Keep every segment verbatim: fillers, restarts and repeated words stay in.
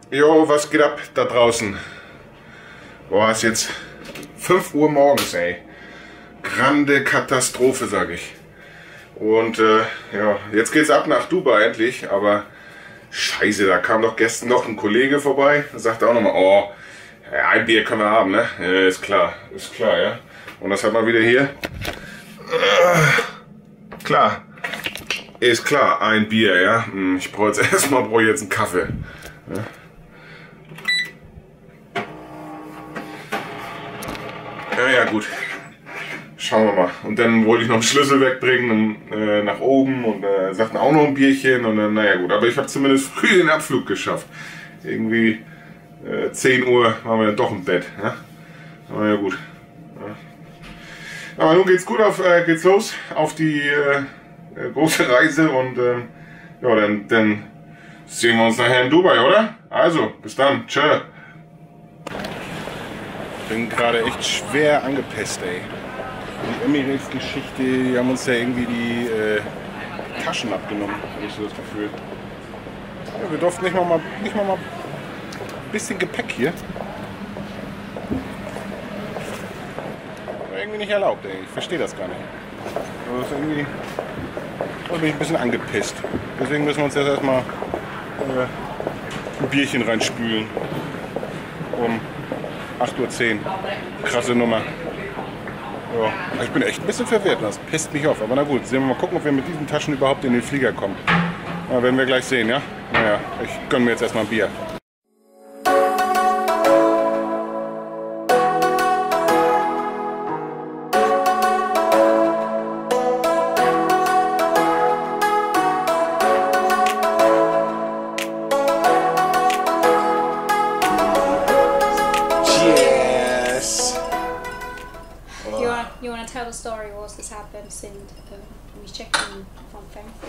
Jo, was geht ab da draußen? Boah, ist jetzt fünf Uhr morgens, ey. Grande Katastrophe, sag ich. Und äh, ja, jetzt geht's ab nach Dubai endlich, aber scheiße, da kam doch gestern noch ein Kollege vorbei und sagte auch nochmal, oh, ja, ein Bier können wir haben, ne? Ja, ist klar, ist klar, ja. Und das hat man wieder hier. Äh, klar, ist klar, ein Bier, ja. Ich brauche jetzt erstmal brauche ich jetzt einen Kaffee. Ja. Ja, ja, gut. Schauen wir mal. Und dann wollte ich noch einen Schlüssel wegbringen und, äh, nach oben und äh, sagten auch noch ein Bierchen und dann, naja gut. Aber ich habe zumindest früh den Abflug geschafft. Irgendwie äh, zehn Uhr waren wir dann doch im Bett. Ja? Aber ja gut. Ja. Aber nun geht's gut auf, äh, geht's los auf die äh, große Reise und äh, ja, dann, dann sehen wir uns nachher in Dubai, oder? Also, bis dann. Tschö. Ich bin gerade echt schwer angepisst, ey. Die Emirates-Geschichte, die haben uns ja irgendwie die äh, Taschen abgenommen, habe ich so das Gefühl. Ja, wir durften nicht mal, mal, nicht mal, mal ein bisschen Gepäck hier. War irgendwie nicht erlaubt, ey. Ich verstehe das gar nicht. Also das ist irgendwie, da bin ich ein bisschen angepisst. Deswegen müssen wir uns jetzt erstmal äh, ein Bierchen reinspülen. Um acht Uhr zehn. Krasse Nummer. Ja, ich bin echt ein bisschen verwirrt. Das pisst mich auf. Aber na gut, sehen wir mal gucken, ob wir mit diesen Taschen überhaupt in den Flieger kommen. Na, werden wir gleich sehen, ja? Naja, ich gönne mir jetzt erstmal ein Bier. You want to tell the story what has happened since uh, we checked in from Frankfurt?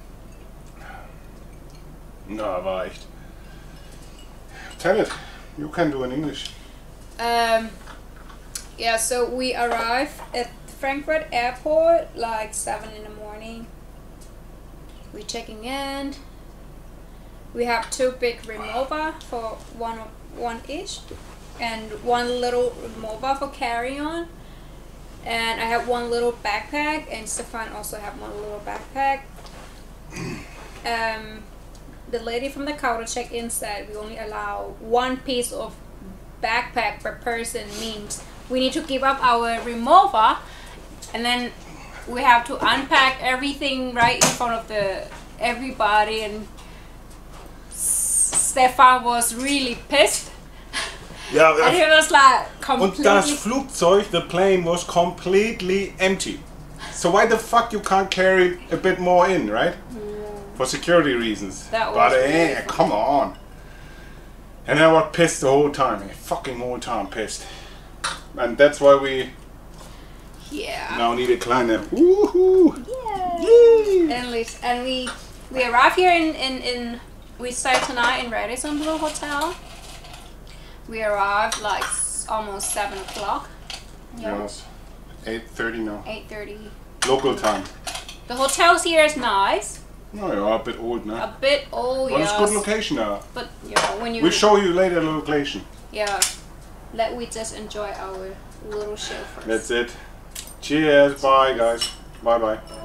Na, war echt. Tell it. You can do in English. Um, yeah, so we arrived at Frankfurt airport like seven in the morning. We're checking in. We have two big remover for one one each, and one little remover for carry-on. And I have one little backpack, and Stefan also have one little backpack. Um, the lady from the counter check-in said we only allow one piece of backpack per person, means we need to give up our remover, and then we have to unpack everything right in front of the everybody. And Stefan was really pissed. Ja, and he was like completely. Und das Flugzeug, the plane was completely empty. So why the fuck you can't carry a bit more in, right? Yeah. For security reasons. That was but really eh, come on. And I was pissed the whole time, fucking whole time pissed. And that's why we Yeah. now need a kleine woohoo. Yeah. And we and we we arrive here in in in we stay tonight in Radisson Blu Hotel. We arrived like almost seven o'clock. Yes, eight thirty now. Eight thirty. Local time. The hotels here is nice. No, you're a bit old now. A bit old, But yes. it's good location now. But you know, when you We'll show you later the location. yeah, let we just enjoy our little show first. That's it. Cheers. Bye, guys. Bye, bye.